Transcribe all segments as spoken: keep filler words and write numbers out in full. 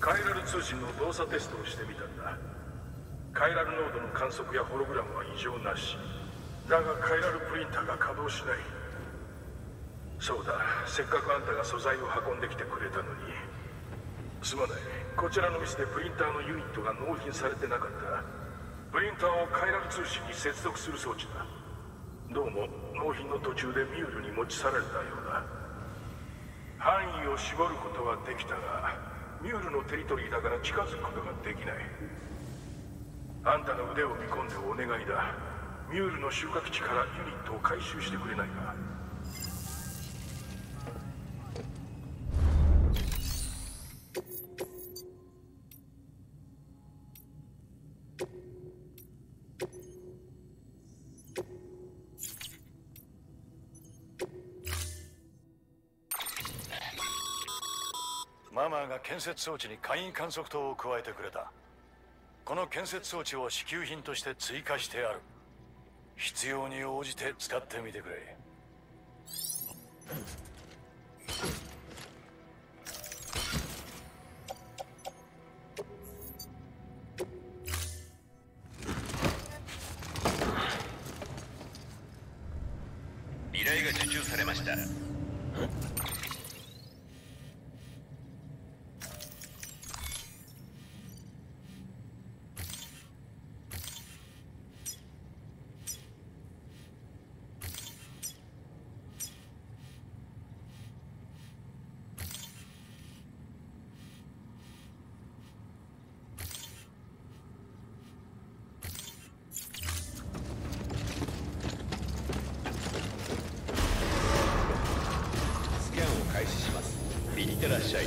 カイラル通信の動作テストをしてみたんだ。カイラルノードの観測やホログラムは異常なし。だがカイラルプリンターが稼働しない。そうだ、せっかくあんたが素材を運んできてくれたのに。すまない、こちらのミスでプリンターのユニットが納品されてなかった。プリンターをカイラル通信に接続する装置だ。どうも納品の途中でミュールに持ち去られたようだ。範囲を絞ることはできたが、ミュールのテリトリーだから近づくことができない。あんたの腕を見込んでお願いだ。ミュールの収穫地からユニットを回収してくれないか。 ママーが建設装置に簡易観測灯を加えてくれた。この建設装置を支給品として追加してある。必要に応じて使ってみてくれ。 依頼が受注されました。いってらっしゃい。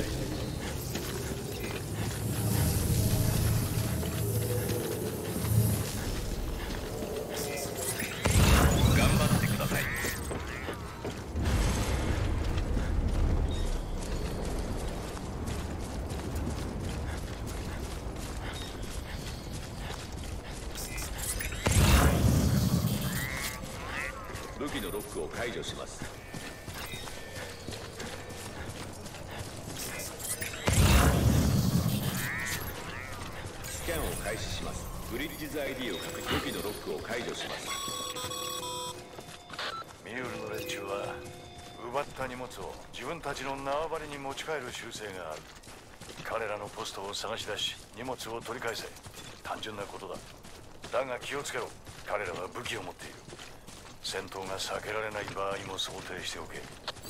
頑張ってください。武器のロックを解除します。スキャンを開始します。ブリッジズ アイディー を確認。武器のロックを解除します。 ミュールの連中は奪った荷物を自分たちの縄張りに持ち帰る習性がある。彼らのポストを探し出し荷物を取り返せ。単純なことだ。だが気をつけろ。彼らは武器を持っている。戦闘が避けられない場合も想定しておけ。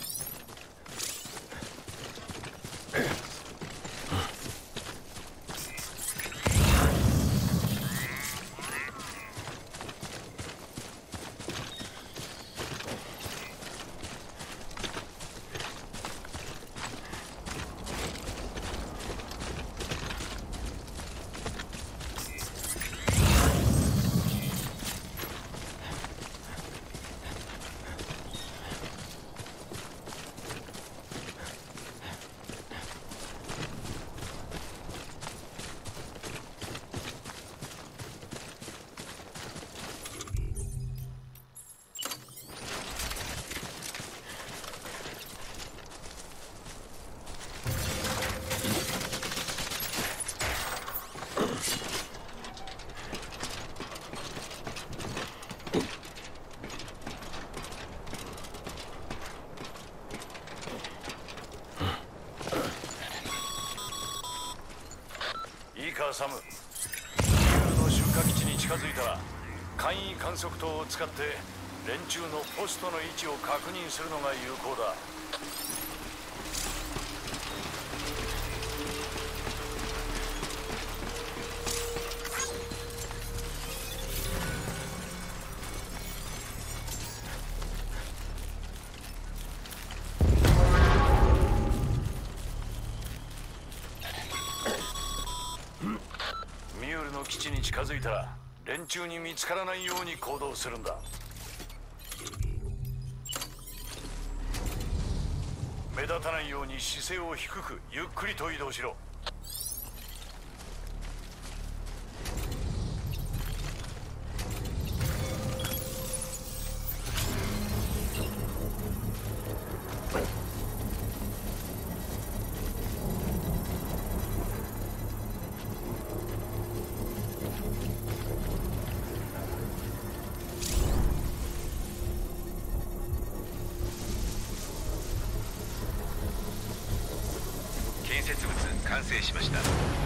サム、ミュールの集荷基地に近づいたら簡易観測灯を使って連中のポストの位置を確認するのが有効だ。基地に近づいたら連中に見つからないように行動するんだ。目立たないように姿勢を低くゆっくりと移動しろ。 設物完成しました。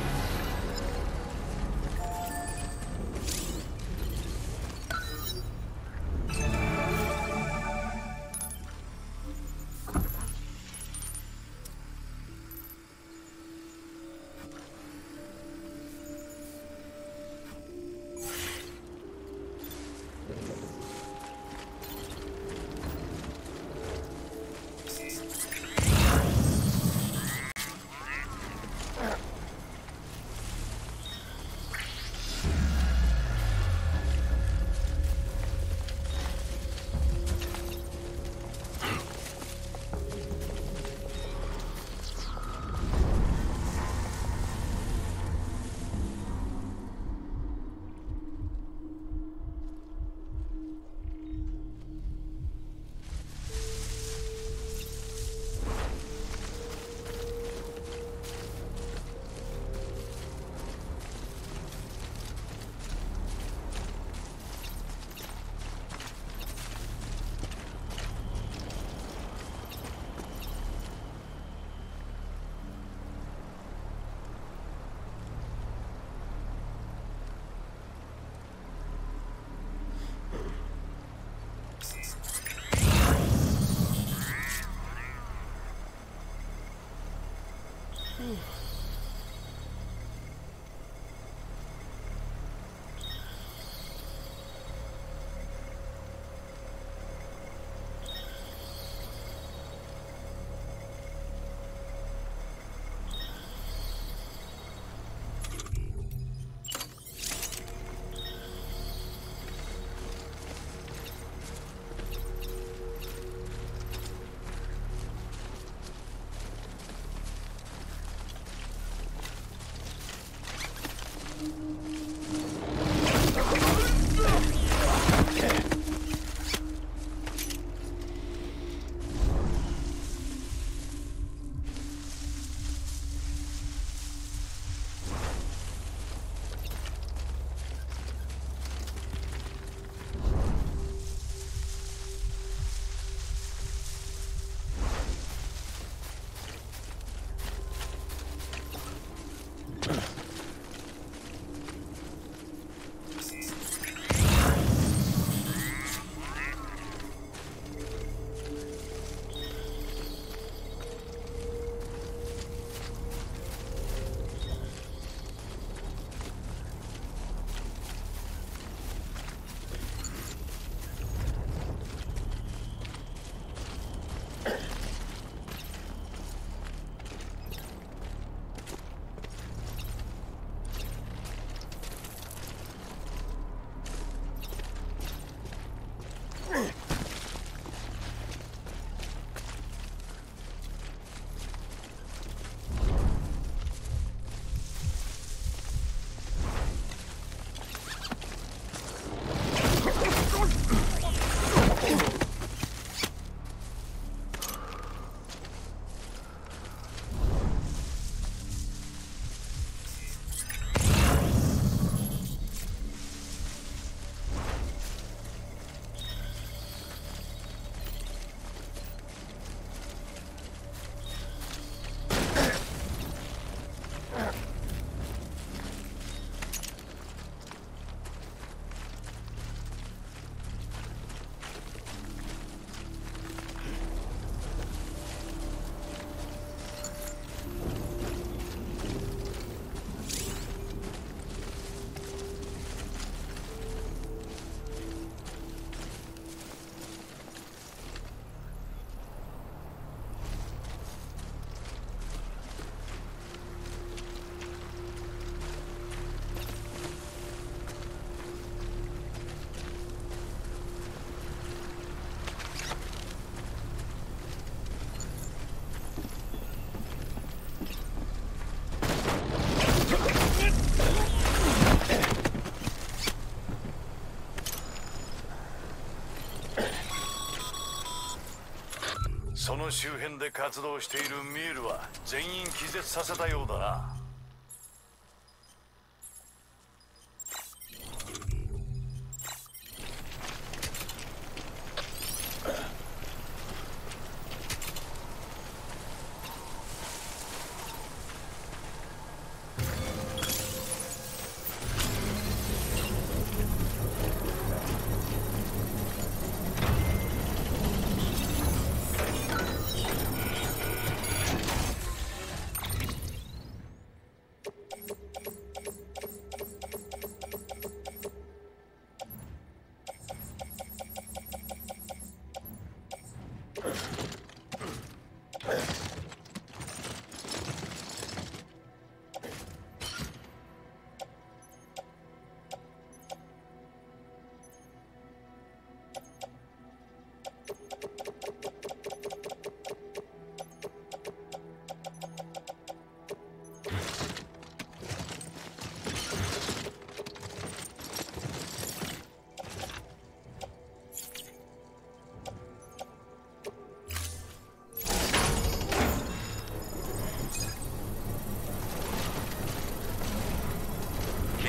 その周辺で活動しているミールは全員気絶させたようだな。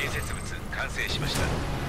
建設物完成しました。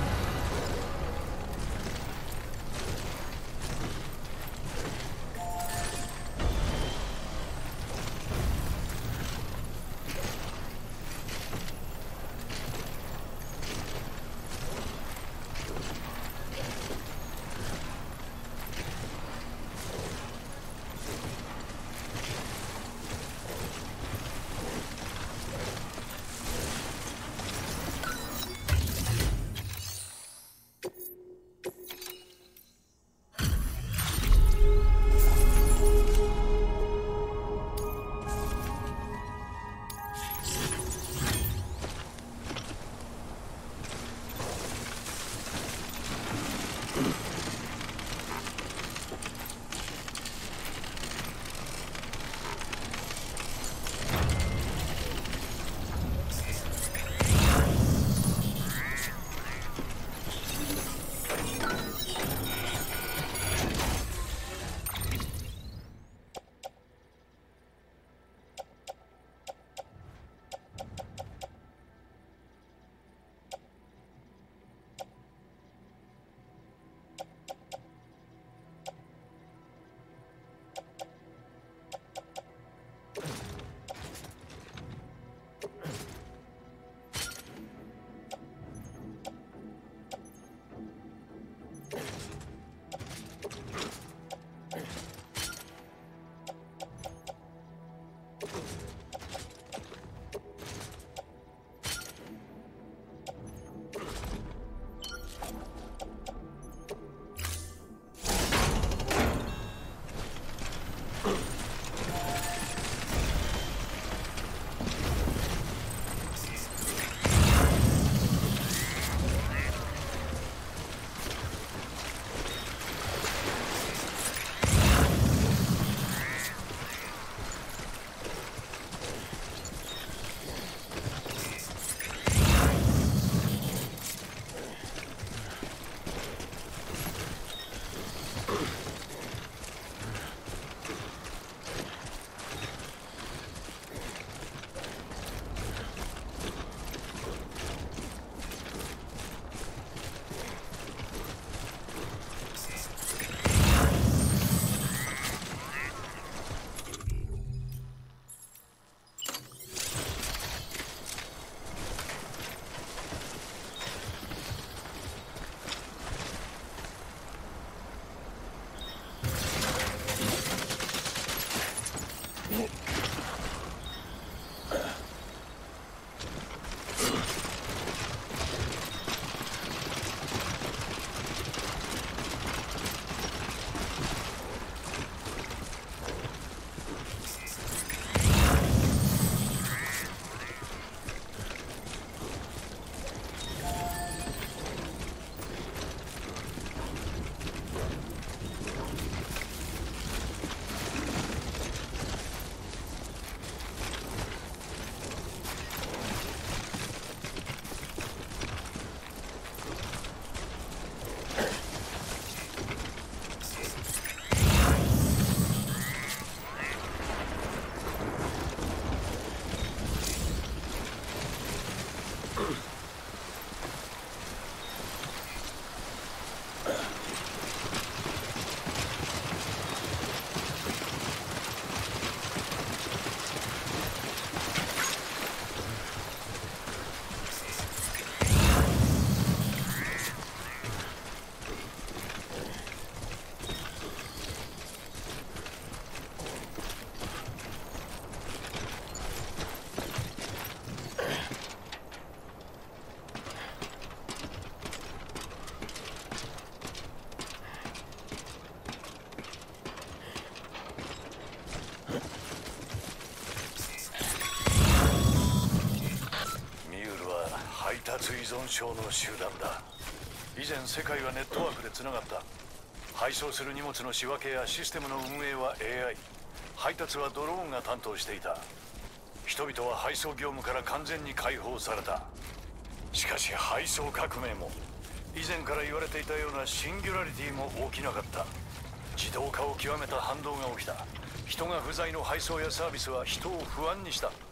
依存症の集団だ。以前世界はネットワークでつながった。配送する荷物の仕分けやシステムの運営は エーアイ、 配達はドローンが担当していた。人々は配送業務から完全に解放された。しかし配送革命も以前から言われていたようなシンギュラリティも起きなかった。自動化を極めた反動が起きた。人が不在の配送やサービスは人を不安にした。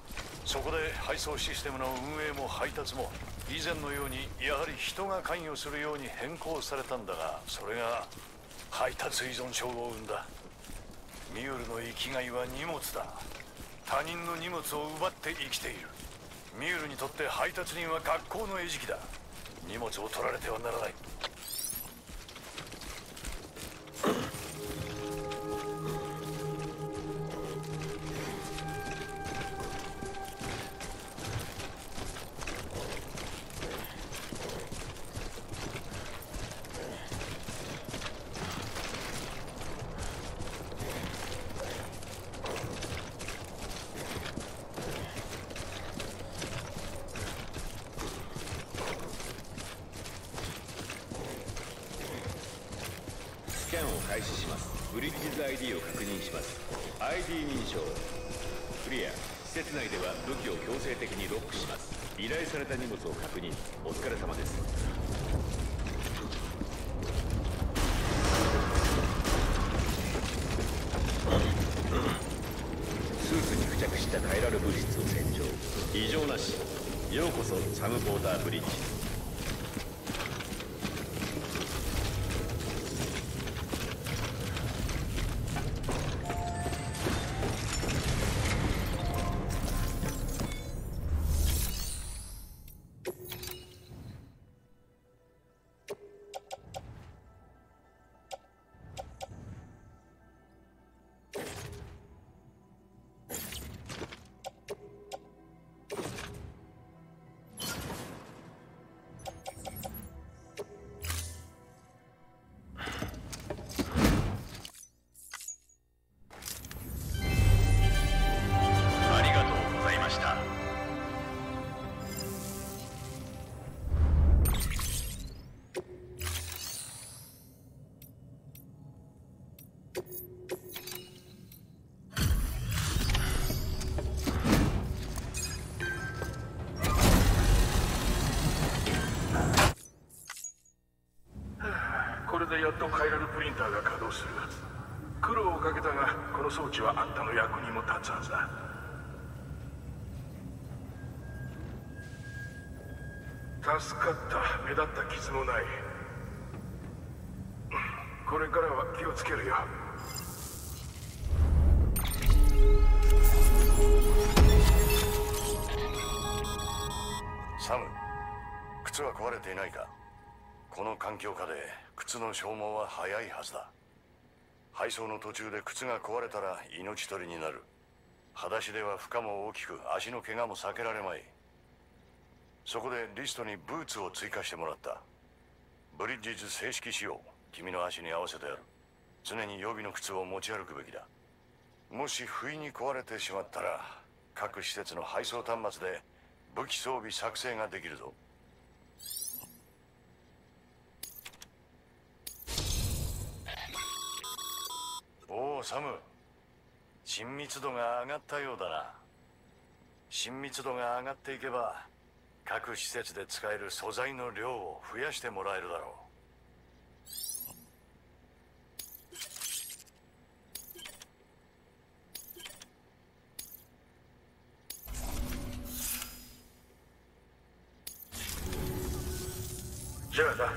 そこで配送システムの運営も配達も以前のようにやはり人が関与するように変更されたんだが、それが配達依存症を生んだ。ミュールの生きがいは荷物だ。他人の荷物を奪って生きている。ミュールにとって配達人は学校の餌食だ。荷物を取られてはならない。 スキャンを開始します。ブリッジズ アイディー を確認します。 アイディー 認証クリア。施設内では武器を強制的にロックします。依頼された荷物を確認。お疲れ様です。スーツに付着したカイラル物質を洗浄。異常なし。ようこそサム・ボーダーブリッジ。 これでやっとカイラルプリンターが稼働する。苦労をかけたがこの装置はあんたの役にも立つはずだ。助かった。目立った傷もない。これからは気をつけるよ。 サム、靴は壊れていないか？この環境下で靴の消耗は早いはずだ。配送の途中で靴が壊れたら命取りになる。裸足では負荷も大きく足の怪我も避けられまい。そこでリストにブーツを追加してもらった。ブリッジズ正式仕様。君の足に合わせてやる。常に予備の靴を持ち歩くべきだ。もし不意に壊れてしまったら各施設の配送端末で武器装備作成ができるぞ。おお、サム。親密度が上がったようだな。親密度が上がっていけば各施設で使える素材の量を増やしてもらえるだろじゃあな。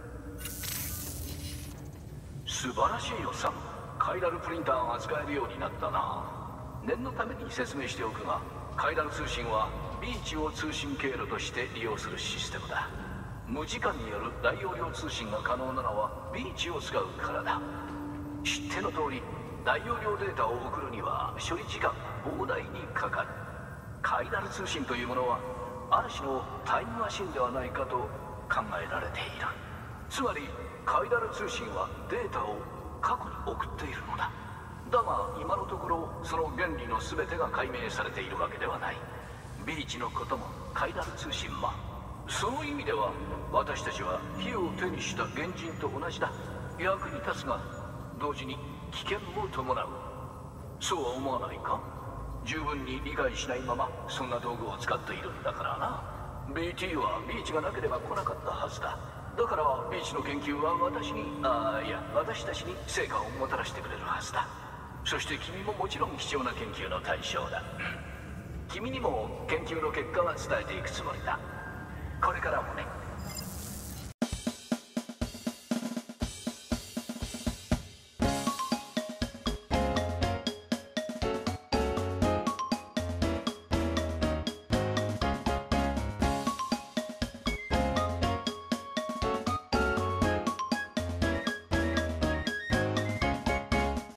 素晴らしいよサム。カイラルプリンターが使えるようになったな。念のために説明しておくが、カイラル通信はビーチを通信経路として利用するシステムだ。無時間による大容量通信が可能なのはビーチを使うからだ。知っての通り、大容量データを送るには処理時間が膨大にかかる。カイラル通信というものはある種のタイムマシンではないかと考えられている。つまりカイラル通信はデータを過去に送っているのだ。だが今のところその原理の全てが解明されているわけではない。ビーチのこともカイラル通信も。その意味では私たちは火を手にした原人と同じだ。役に立つが同時に危険も伴う。そうは思わないか？十分に理解しないままそんな道具を使っているんだからな。 ビーティー はビーチがなければ来なかったはずだ。だからビーチの研究は私にああいや私たちに成果をもたらしてくれるはずだ。そして君ももちろん貴重な研究の対象だ。 君にも研究の結果は伝えていくつもりだ。これからもね。